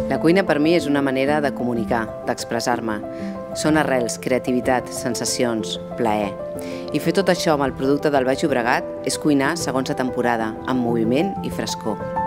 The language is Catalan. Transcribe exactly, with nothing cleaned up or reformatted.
La cuina per mi és una manera de comunicar, d'expressar-me. Són arrels, creativitat, sensacions, plaer. I fer tot això amb el producte del Baix Llobregat és cuinar segons la temporada, amb moviment i frescor.